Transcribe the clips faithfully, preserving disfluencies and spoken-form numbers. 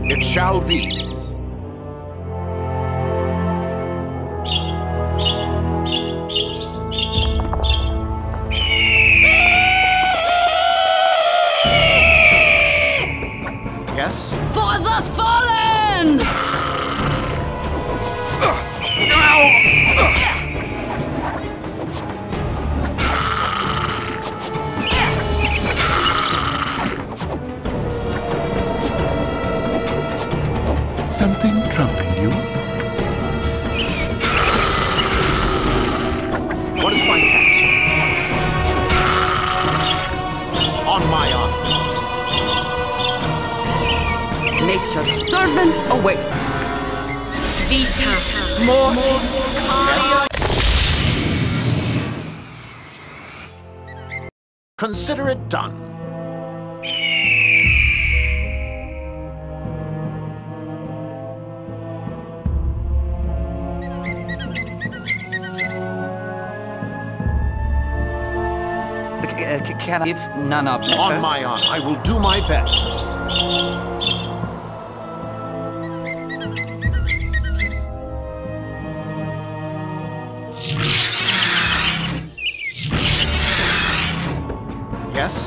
It shall be. Yes? For the fallen! Something troubling you? What is my task? On my honor. Nature's servant awaits. Vita mortis cario. Consider it done. Uh, can I, if none are better? On my honor, I will do my best. Yes?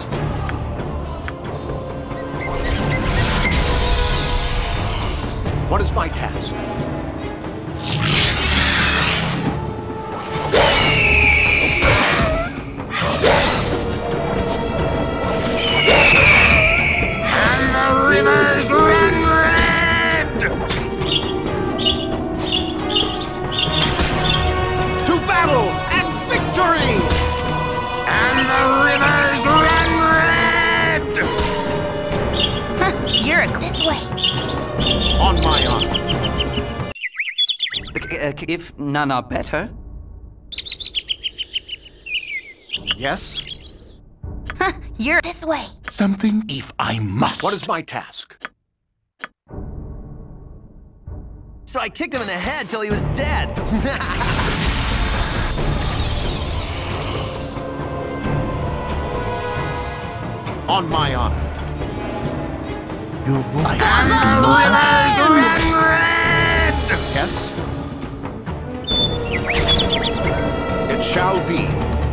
What is my task? Rivers run red! To battle and victory! And the rivers run red! You're a This way. On my honor. Uh, if none are better? Yes? You're This way. Something if I must. What is my task? So I kicked him in the head till he was dead. On my honor. Your voice. And the rivers run red! Yes? It shall be.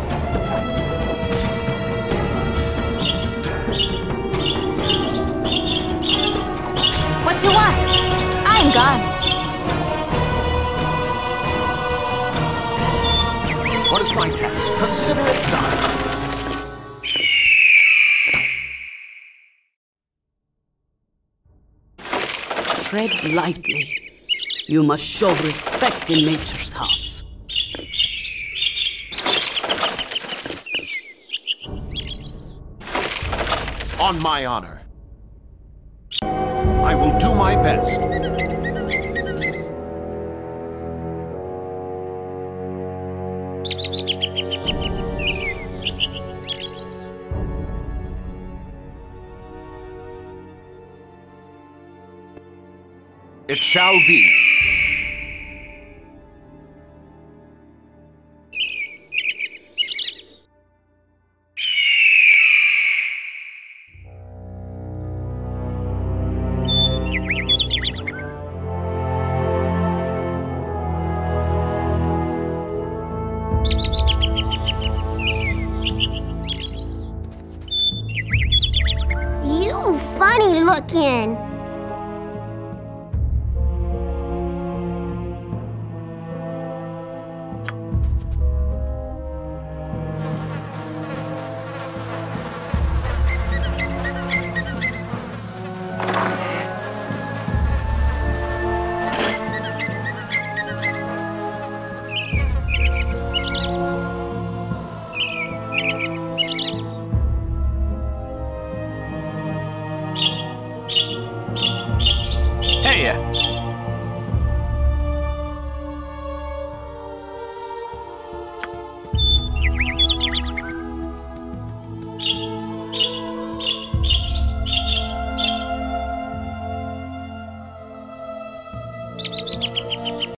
What you want? I'm gone. What is my task? Consider it done. tread lightly. You must show respect in nature's house. On my honor. I will do my best. It shall be. You funny looking.